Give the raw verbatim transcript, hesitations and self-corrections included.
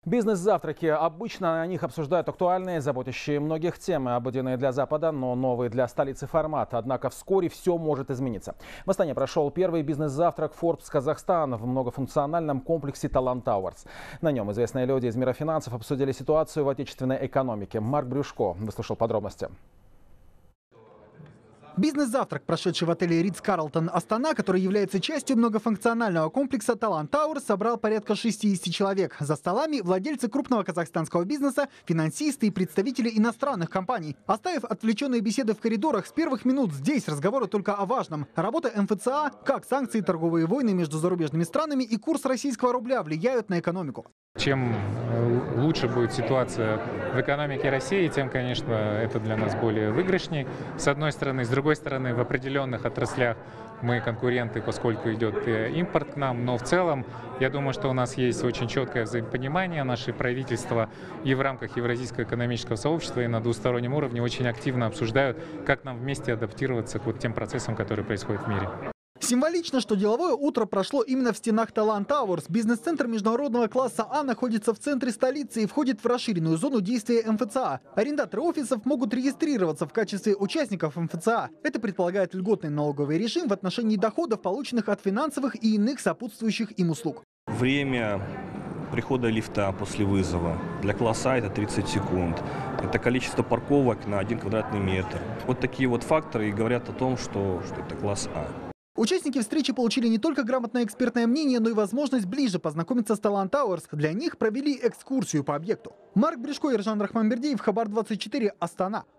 Бизнес-завтраки. Обычно на них обсуждают актуальные, заботящие многих темы, обыденные для Запада, но новые для столицы формат. Однако вскоре все может измениться. В Астане прошел первый бизнес-завтрак Forbes Казахстан в многофункциональном комплексе Талант Тауэрс. На нем известные люди из мира финансов обсудили ситуацию в отечественной экономике. Марк Брюшко выслушал подробности. Бизнес-завтрак, прошедший в отеле Ридс Карлтон Астана, который является частью многофункционального комплекса Талант Тауэрс, собрал порядка шестидесяти человек. За столами владельцы крупного казахстанского бизнеса, финансисты и представители иностранных компаний. Оставив отвлеченные беседы в коридорах, с первых минут здесь разговоры только о важном. Работа эм эф цэ а, как санкции, торговые войны между зарубежными странами и курс российского рубля влияют на экономику. Чем лучше будет ситуация в экономике России, тем, конечно, это для нас более выигрышней. С одной стороны. С другой стороны, в определенных отраслях мы конкуренты, поскольку идет импорт к нам. Но в целом, я думаю, что у нас есть очень четкое взаимопонимание. Наши правительства и в рамках Евразийского экономического сообщества, и на двустороннем уровне очень активно обсуждают, как нам вместе адаптироваться к вот тем процессам, которые происходят в мире. Символично, что деловое утро прошло именно в стенах Талант Тауэрс. Бизнес-центр международного класса А находится в центре столицы и входит в расширенную зону действия эм эф цэ а. Арендаторы офисов могут регистрироваться в качестве участников эм эф цэ а. Это предполагает льготный налоговый режим в отношении доходов, полученных от финансовых и иных сопутствующих им услуг. Время прихода лифта после вызова для класса А это тридцать секунд. Это количество парковок на один квадратный метр. Вот такие вот факторы и говорят о том, что, что это класс А. Участники встречи получили не только грамотное экспертное мнение, но и возможность ближе познакомиться с Талант Тауэрс. Для них провели экскурсию по объекту. Марк Брюшко, Ержан Рахманбердиев, Хабар двадцать четыре, Астана.